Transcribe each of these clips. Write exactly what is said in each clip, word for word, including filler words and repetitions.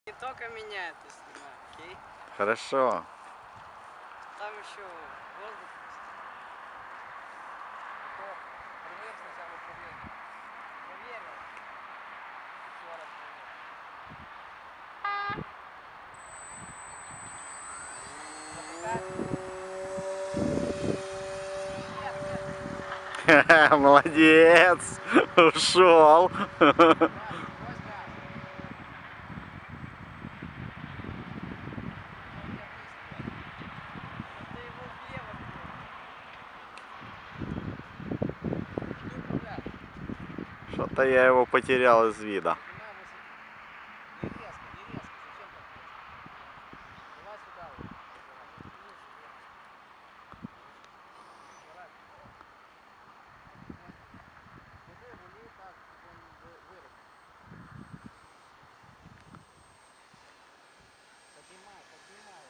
Не только меня это снимает, окей? Хорошо. Там еще воздух. Проверь сначала управление. Проверь. Еще раз проверь. Молодец. Ушел. Что-то я его потерял из вида. Не резко, не резко. Зачем так резко? Давай сюда вот. Вниз, вверх. Разворачивай. Держи, рули так, чтобы он выровнял. Поднимай, поднимай.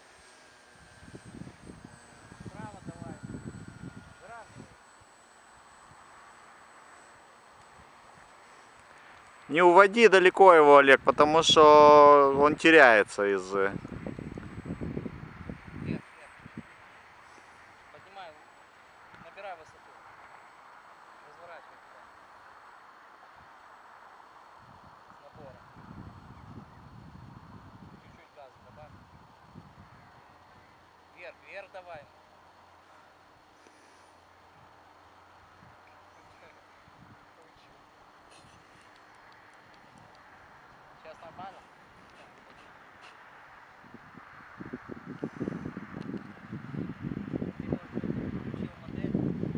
Вправо давай. Выравнивай. Не уводи далеко его, Олег, потому что он теряется из... Вверх, вверх. Поднимай, набирай высоту. Разворачивай туда. С набором. Чуть-чуть газа добавь. Вверх, вверх давай. Сейчас нормально? Ты, может быть, не включил модель?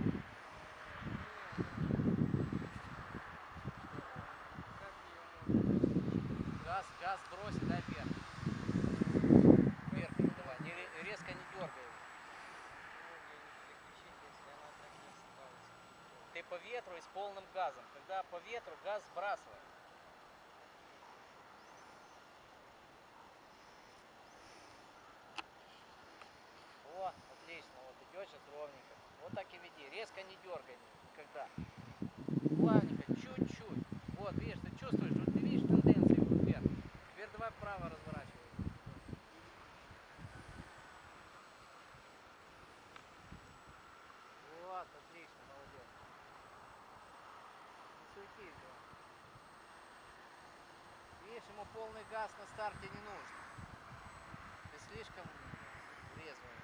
Газ, газ брось и дай вверх. Вверх его давай. Не, резко не дергай его. Ты по ветру и с полным газом. Когда по ветру газ сбрасывай. О, отлично. Вот идешь сейчас ровненько. Вот так и веди. Резко не дергай никогда. Плавненько, чуть-чуть. Вот, видишь, ты чувствуешь, вот ты видишь тенденцию вот вверх. Теперь давай вправо разворачивай. Вот, отлично, молодец. Не суетись, да. Видишь, ему полный газ на старте не нужен. Ты слишком резвый.